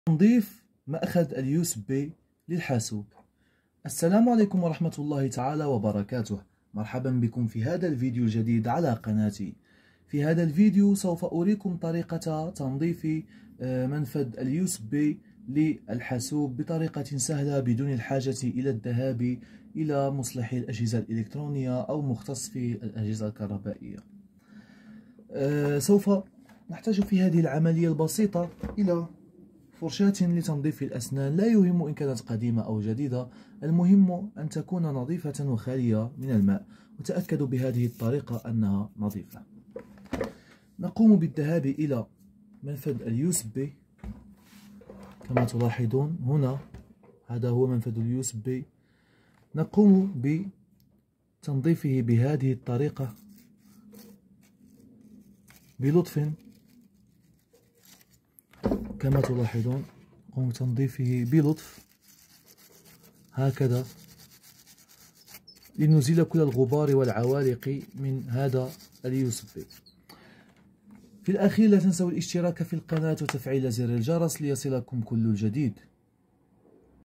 تنظيف مأخذ اليو اس بي للحاسوب. السلام عليكم ورحمة الله تعالى وبركاته. مرحبا بكم في هذا الفيديو الجديد على قناتي. في هذا الفيديو سوف أريكم طريقة تنظيف منفذ اليو اس بي للحاسوب بطريقة سهلة بدون الحاجة إلى الذهاب إلى مصلح الأجهزة الإلكترونية أو مختص في الأجهزة الكهربائية. سوف نحتاج في هذه العملية البسيطة إلى فرشاة لتنظيف الأسنان، لا يهم إن كانت قديمة أو جديدة، المهم أن تكون نظيفة وخالية من الماء، وتأكدوا بهذه الطريقة أنها نظيفة. نقوم بالذهاب إلى منفذ اليو اس بي كما تلاحظون هنا، هذا هو منفذ اليو اس بي. نقوم بتنظيفه بهذه الطريقة بلطف كما تلاحظون، نقوم بتنظيفه بلطف هكذا لنزيل كل الغبار والعوالق من هذا اليو اس بي. في الأخير لا تنسوا الاشتراك في القناة وتفعيل زر الجرس ليصلكم كل جديد.